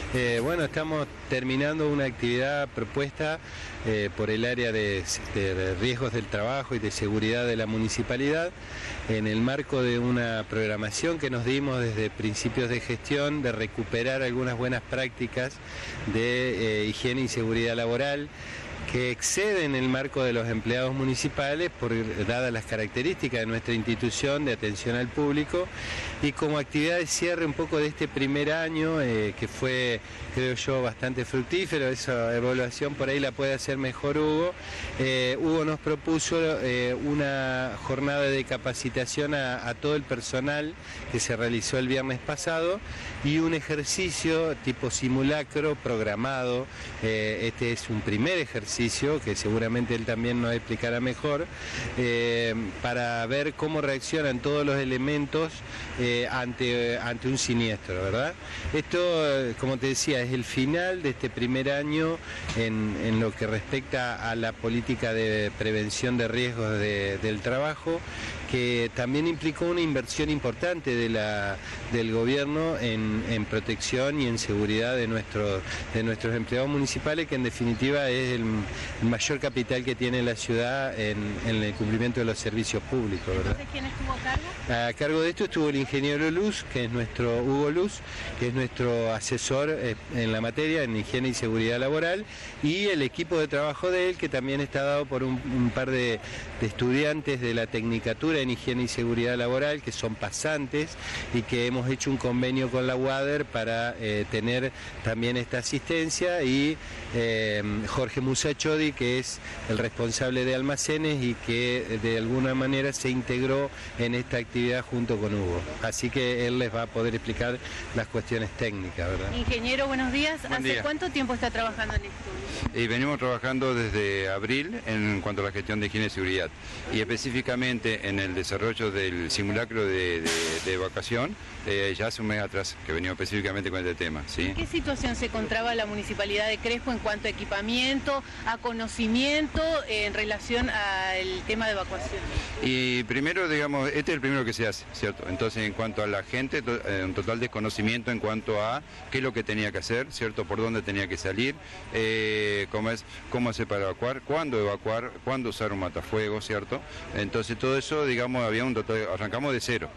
Bueno, estamos terminando una actividad propuesta por el área de riesgos del trabajo y de seguridad de la municipalidad en el marco de una programación que nos dimos desde principios de gestión de recuperar algunas buenas prácticas de higiene y seguridad laboral que exceden el marco de los empleados municipales, dadas las características de nuestra institución de atención al público, y como actividad de cierre un poco de este primer año, que fue, creo yo, bastante fructífero. Esa evaluación por ahí la puede hacer mejor Hugo. Hugo nos propuso una jornada de capacitación a todo el personal que se realizó el viernes pasado y un ejercicio tipo simulacro programado. Este es un primer ejercicio que seguramente él también nos explicará mejor, para ver cómo reaccionan todos los elementos ante un siniestro, ¿verdad? Esto, como te decía, es el final de este primer año en lo que respecta a la política de prevención de riesgos del trabajo, que también implicó una inversión importante del gobierno en protección y en seguridad de nuestros empleados municipales, que en definitiva es el mayor capital que tiene la ciudad en el cumplimiento de los servicios públicos, ¿verdad? ¿Entonces quién estuvo a cargo? A cargo de esto estuvo el ingeniero Luz, que es Hugo Luz, que es nuestro asesor en la materia, en higiene y seguridad laboral, y el equipo de trabajo de él, que también está dado por un par de estudiantes de la Tecnicatura en higiene y seguridad laboral, que son pasantes, y que hemos hecho un convenio con la UADER para tener también esta asistencia, y Jorge Musachodi, que es el responsable de almacenes y que de alguna manera se integró en esta actividad junto con Hugo. Así que él les va a poder explicar las cuestiones técnicas, ¿verdad? Ingeniero, buenos días. Buen día. ¿Hace cuánto tiempo está trabajando en esto? Y venimos trabajando desde abril en cuanto a la gestión de higiene y seguridad, y específicamente en el desarrollo del simulacro de evacuación, ya hace un mes atrás que venimos específicamente con este tema, ¿sí? ¿En qué situación se encontraba la Municipalidad de Crespo en cuanto a equipamiento, a conocimiento en relación al tema de evacuación? Y primero, digamos, este es el primero que se hace, ¿cierto? Entonces, en cuanto a la gente, un total desconocimiento en cuanto a qué es lo que tenía que hacer, ¿cierto? Por dónde tenía que salir, cómo hacer para evacuar, cuándo usar un matafuego, ¿cierto? Entonces, todo eso, digamos, había un total, arrancamos de cero,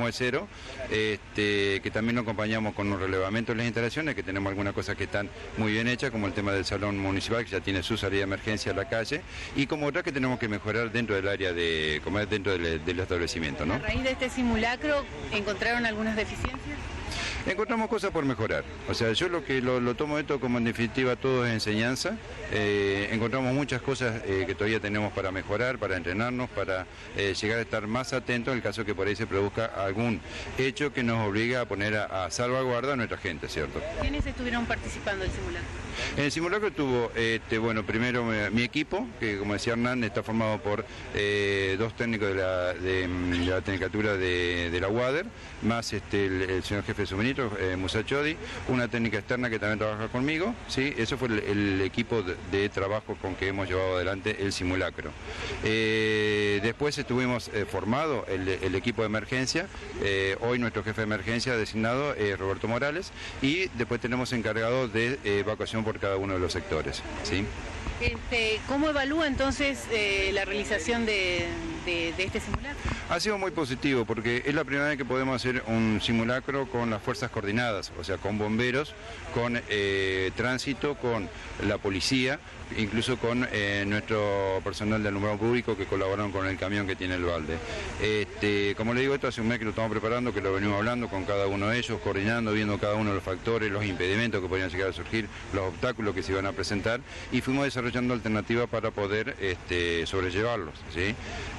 que también nos acompañamos con un relevamiento de las instalaciones, que tenemos algunas cosas que están muy bien hechas, como el tema del salón municipal, que ya tiene su salida de emergencia a la calle, y como otras que tenemos que mejorar dentro del área de comer, dentro del establecimiento, ¿no? A raíz de este simulacro, ¿encontraron algunas deficiencias? Encontramos cosas por mejorar, o sea, yo lo tomo esto como en definitiva todo es enseñanza. Encontramos muchas cosas que todavía tenemos para mejorar, para entrenarnos, para llegar a estar más atentos en el caso que por ahí se produzca algún hecho que nos obliga a poner a salvaguarda a nuestra gente, ¿cierto? ¿Quiénes estuvieron participando del simulacro? En el simulacro estuvo, bueno, primero mi equipo, que como decía Hernán, está formado por dos técnicos de la Tecnicatura de la UADER, más el señor jefe de suministro, Musachodi, una técnica externa que también trabaja conmigo, ¿sí? Eso fue el equipo de trabajo con que hemos llevado adelante el simulacro. Después estuvimos formado el equipo de emergencia, hoy nuestro jefe de emergencia designado es Roberto Morales, y después tenemos encargado de evacuación por cada uno de los sectores, ¿sí? ¿Cómo evalúa entonces la realización de este simulacro? Ha sido muy positivo porque es la primera vez que podemos hacer un simulacro con las fuerzas coordinadas, o sea, con bomberos, con tránsito, con la policía, incluso con nuestro personal de alumbrado público que colaboraron con el camión que tiene el balde. Como le digo, esto hace un mes que lo estamos preparando, que lo venimos hablando con cada uno de ellos, coordinando, viendo cada uno de los factores, los impedimentos que podrían llegar a surgir, los obstáculos que se iban a presentar, y fuimos desarrollando alternativas para poder sobrellevarlos, ¿sí?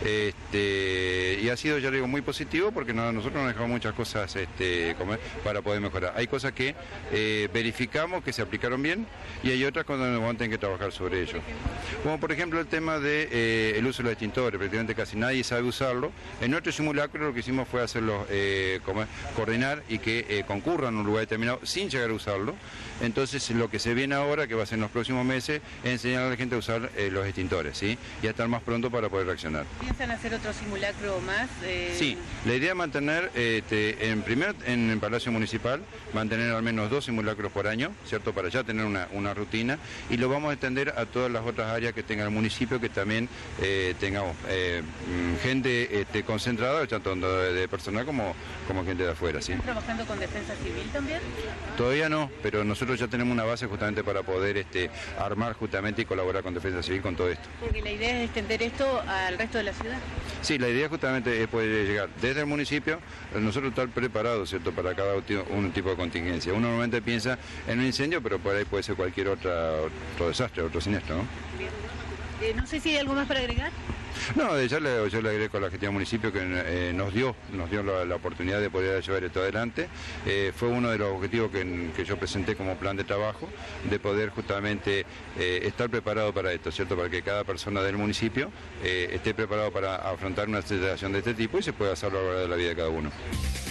Y ha sido, ya digo, muy positivo porque nosotros nos dejamos muchas cosas para poder mejorar. Hay cosas que verificamos que se aplicaron bien y hay otras cuando nos vamos a tener que trabajar sobre ello. Como por ejemplo el tema de el uso de los extintores, prácticamente casi nadie sabe usarlo. En nuestro simulacro lo que hicimos fue hacerlos coordinar y que concurran a un lugar determinado sin llegar a usarlo. Entonces lo que se viene ahora, que va a ser en los próximos meses, es enseñar a la gente a usar los extintores, ¿sí? Y a estar más pronto para poder reaccionar. ¿Piensan hacer otro simulacro más? Sí, la idea es mantener, en el Palacio Municipal, mantener al menos 2 simulacros por año, ¿cierto? Para ya tener una rutina, y lo vamos a extender a todas las otras áreas que tenga el municipio, que también tengamos gente concentrada, tanto de personal como gente de afuera, ¿sí? ¿Están trabajando con Defensa Civil también? Todavía no, pero nosotros ya tenemos una base justamente para poder armar justamente y colaborar con Defensa Civil con todo esto. Porque la idea es extender esto al resto de la ciudad. Sí, la idea justamente es poder llegar desde el municipio, nosotros estar preparados, ¿cierto?, para cada un tipo de contingencia. Uno normalmente piensa en un incendio, pero por ahí puede ser cualquier otro desastre, otro siniestro, ¿no? Bien. No sé si hay algo más para agregar. No, yo le agradezco a la gestión del municipio que nos dio la oportunidad de poder llevar esto adelante. Fue uno de los objetivos que yo presenté como plan de trabajo, de poder justamente estar preparado para esto, ¿cierto? Para que cada persona del municipio esté preparado para afrontar una situación de este tipo y se pueda salvaguardar la vida de cada uno.